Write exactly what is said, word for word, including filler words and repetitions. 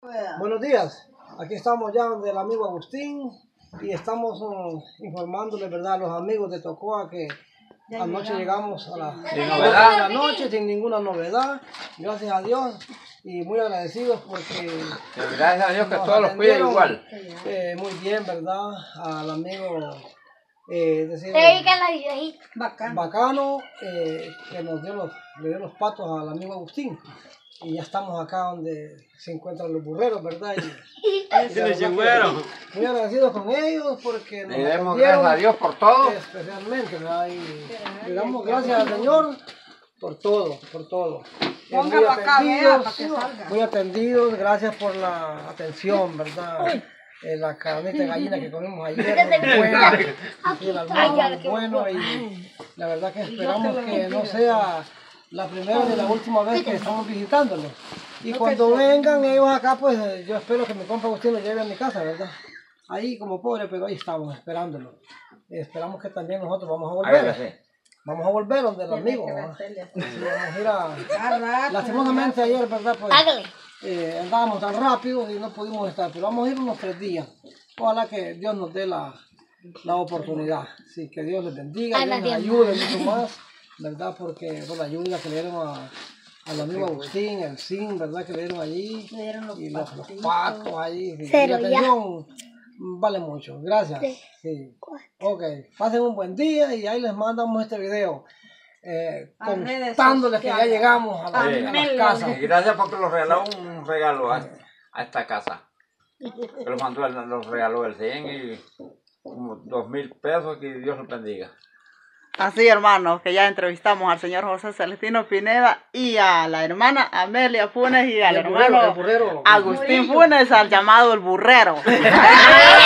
Buenos días, aquí estamos ya donde el amigo Agustín y estamos um, informándole, ¿verdad?, a los amigos de Tocoa que anoche llegamos a la, sin novedad. a la noche sin ninguna novedad, gracias a Dios, y muy agradecidos porque gracias a Dios que todos los cuida igual. Eh, muy bien, ¿verdad?, al amigo eh, es decir, Bacano, bacano eh, que nos dio los, le dio los patos al amigo Agustín. Y ya estamos acá donde se encuentran los burreros, ¿verdad? Y, y muy agradecidos con ellos porque nos le demos gracias a Dios por todo. Especialmente, ¿verdad? Y le damos gracias al Señor por todo, por todo. Ponga para acá, vea, para que salga. Muy atendidos, gracias por la atención, ¿verdad? Eh, la carnita de gallina que comimos ayer, muy buena, y el almuerzo muy bueno, y la verdad que esperamos que no sea la primera ni la última vez que estamos visitándolos. Y cuando vengan ellos acá, pues yo espero que mi compa Agustín lo lleve a mi casa, ¿verdad? Ahí como pobre, pero ahí estamos esperándolo. Esperamos que también nosotros vamos a volver. Vamos a volver donde el amigo. Vamos a ir a... Lastimosamente ayer, ¿verdad? Pues eh, andábamos tan rápido y no pudimos estar, pero vamos a ir unos tres días. Ojalá que Dios nos dé la, la oportunidad. Sí, que Dios les bendiga, Dios les ayude mucho más, ¿verdad? Porque por la ayuda que le dieron a, al amigo Agustín, el zinc, ¿verdad? Que le dieron allí, le dieron los y los, los patos allí. Y la atención vale mucho. Gracias. Sí. Sí. Ok, pasen un buen día y ahí les mandamos este video. Eh, contándoles que ya llegamos a, la, sí, a las casas. Y gracias porque los regaló un regalo a, a esta casa. Que los mandó, los regaló el cien y como dos mil pesos, que Dios los bendiga. Así, hermanos, que ya entrevistamos al señor José Celestino Pineda y a la hermana Amelia Funes y al hermano burrero, Agustín Funes, al llamado el burrero.